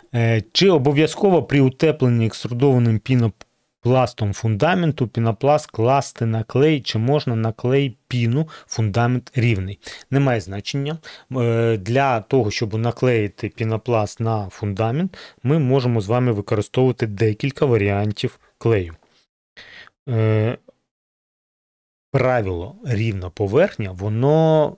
Чи обов'язково при утепленні екструдованим пінопластом фундаменту пінопласт класти на клей, чи можна на клей піну, фундамент рівний? Немає значення. Для того, щоб наклеїти пінопласт на фундамент, ми можемо з вами використовувати декілька варіантів клею. Правило рівна поверхня, воно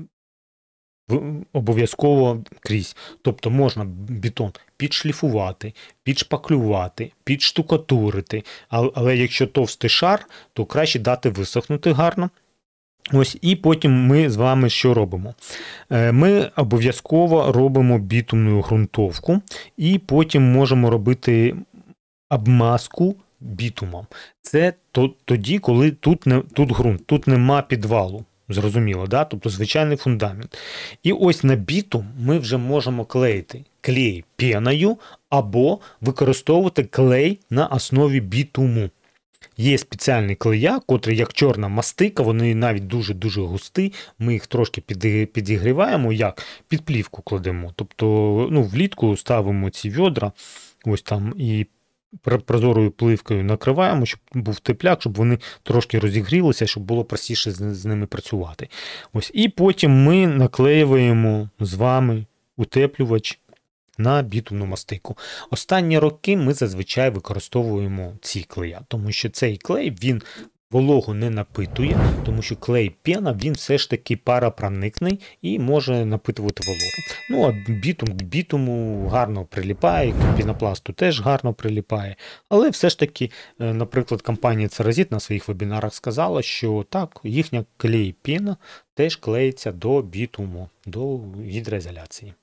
обов'язково крізь. Тобто можна бетон підшліфувати, підшпаклювати, підштукатурити, але якщо товстий шар, то краще дати висохнути гарно. Ось, і потім ми з вами що робимо? Ми обов'язково робимо бітумну ґрунтовку, і потім можемо робити обмазку бітумом. Це тоді, коли тут ґрунт, тут нема підвалу. Зрозуміло, да? Тобто звичайний фундамент. І ось на бітум ми вже можемо клеїти клей пеною або використовувати клей на основі бітуму. Є спеціальні клея, котрі як чорна мастика, вони навіть дуже-дуже густі, ми їх трошки підігріваємо, як під плівку кладемо. Тобто влітку ставимо ці відра, ось там, і прозорою пливкою накриваємо, щоб був тепляк, щоб вони трошки розігрілися, щоб було простіше з ними працювати. Ось. І потім ми наклеюємо з вами утеплювач на бітумну мастику. Останні роки ми зазвичай використовуємо ці клея, тому що цей клей, він вологу не напитує, тому що клей пена, він все ж таки паропроникний і може напитувати вологу. А бітум к бітуму гарно приліпає, к пінопласту теж гарно приліпає. Але все ж таки, наприклад, компанія Cerazit на своїх вебінарах сказала, що так, їхня клей пена теж клеїться до бітуму, до гідроізоляції.